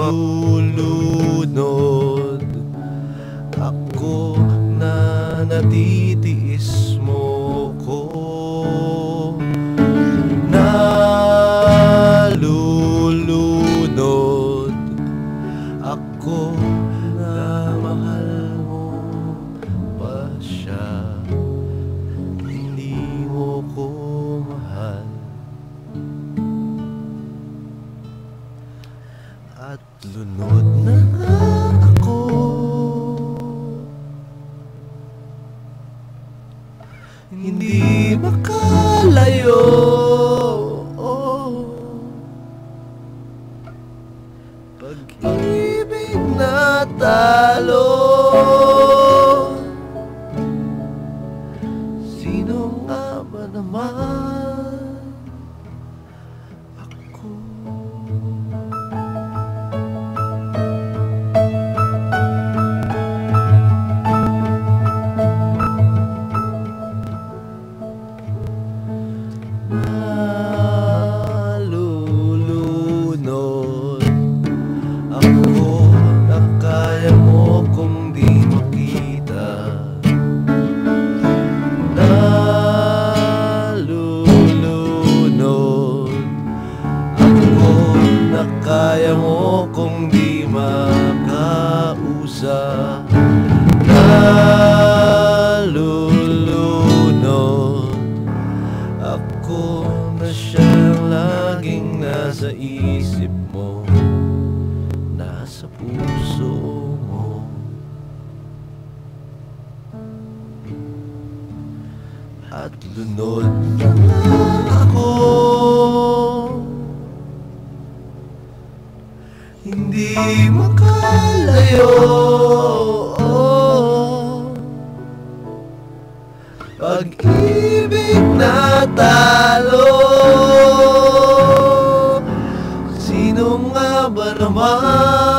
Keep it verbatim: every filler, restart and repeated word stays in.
nalulunod ako na natitiis mo ko. Nalulunod ako na mahal mo pa siya, hindi mo ko mahal. At lunod na nga ako, hindi makalayo. Pag-ibig na talo, sino nga ba naman ako? Nalulunod ako na kaya mo kung di makita. Nalulunod ako na kaya mo kung di makausap. Nalulunod ako na siyang laging nasa isip mo, nasa puso mo. At lunod na ako, hindi makalayo. Pag-ibig na talo, sino nga ba naman